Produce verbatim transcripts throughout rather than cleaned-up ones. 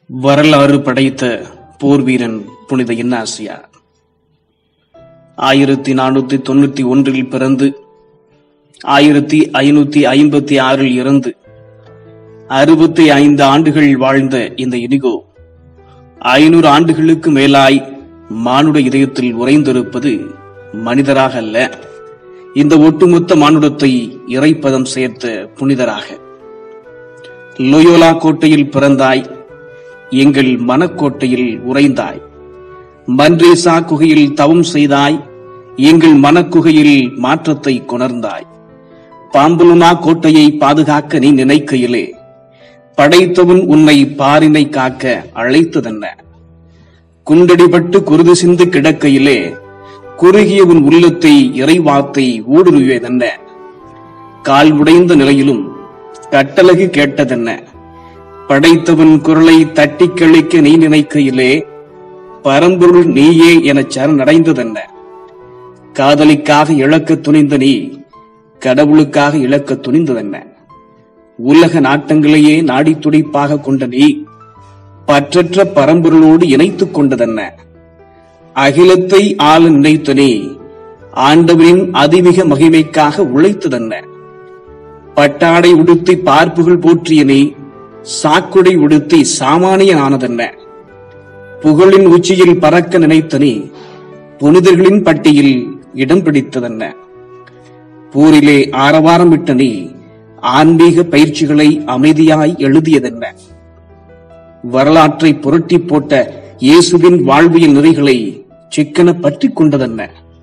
வரலாறு படைத்த போர் வீரன் புனித இன்னாசியார் ஆயிரத்தி நானூத்தி தொண்ணூத்தி ஒன்றில் பிறந்து ஆயிரத்தி ஐநூத்தி ஐம்பத்தி ஆறில் இறந்து அறுபத்தி ஐந்து ஆண்டுகள் வாழ்ந்த இந்த இனிகோ ஐநூறு ஆண்டுகளுக்கு மேலாய் மானுட இதயத்தில் உறைந்திருப்பது மனிதராக அல்ல, இந்த ஒட்டுமொத்த மானுடத்தை இறைப்பதம் சேர்த்த புனிதராக. லோயோலா கோட்டையில் பிறந்தாய், எங்கள் மனக்கோட்டையில் உறைந்தாய். மன்றேசா குகையில் தவம் செய்தாய், எங்கள் மனக்குகையில் மாற்றத்தை கொணர்ந்தாய். பாம்புலுனா கோட்டையை பாதுகாக்க நீ நினைக்கையிலே படைத்தவன் உன்னை பாரினை காக்க அழைத்ததென்ன? குண்டடிபட்டு குருது சிந்து கிடக்கையிலே குறுகிய உன் உள்ளத்தை இறைவாத்தை ஊடுருவியதென்ன? கால் உடைந்த நிலையிலும் கட்டழகு கேட்டதென்ன? படைத்தவன் குரலை தட்டி கழிக்க நீ நினைக்கையிலே பரம்பொருள் நீயே என சரணடைந்ததென்ன? காதலிக்காக இழக்க துணிந்த நீ கடவுளுக்காக இழக்க துணிந்ததென்ன? உலக நாட்டங்களையே நாடி துடிப்பாக கொண்ட நீ பற்றற்ற பரம்பொருளோடு இணைத்துக் கொண்டதென்ன? அகிலத்தை ஆள நினைத்த நீ ஆண்டவரின் அதிமிக மகிமைக்காக உழைத்ததென்ன? பட்டாடை உடுத்தி பார்ப்புகள் போற்றிய நீ சாக்குடை உடுத்தி சாமானியன் ஆனதென்ன? புகழின் உச்சியில் பறக்க நினைத்த நீ புனிதர்களின் பட்டியில் இடம் பிடித்ததென்ன? போரிலே ஆரவாரம் விட்ட நீ ஆன்மீக பயிற்சிகளை அமைதியாய் எழுதியதென்ன? வரலாற்றை புரட்டி போட்ட இயேசுவின் வாழ்வியல் நெறிகளை சிக்கன பற்றி கொண்டதென்ன?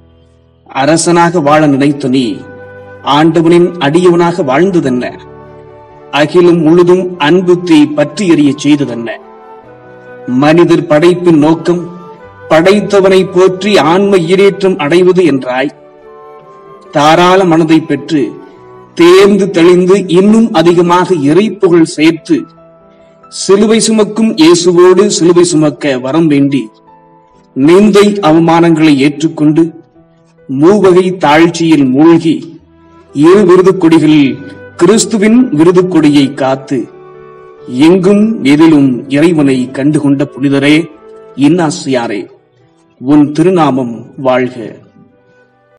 அரசனாக வாழ நினைத்த நீ ஆண்டவனின் அடியவனாக வாழ்ந்ததென்ன? அகிலம் முழுதும் அன்பு தீ பற்றி எறிய செய்ததென்ன? மனிதர் படைப்பின் நோக்கம் படைத்தவனை போற்றி ஆன்ம ஈரேற்றம் அடைவது என்றாய். தாராள மனதை பெற்று தேர்ந்து தெளிந்து இன்னும் அதிகமாக இறைப்புகழ் சேர்த்து சிலுவை சுமக்கும் இயேசுவோடு சிலுவை சுமக்க வரம் வேண்டி நிந்தை அவமானங்களை ஏற்றுக்கொண்டு மூவகை தாழ்ச்சியில் மூழ்கி இரு விருது கொடிகளில் கிறிஸ்துவின் விருது கொடியை காத்து எங்கும் எதிலும் இறைவனை கண்டுகொண்ட புனிதரே இன்னாசியாரே, உன் திருநாமம் வாழ்க.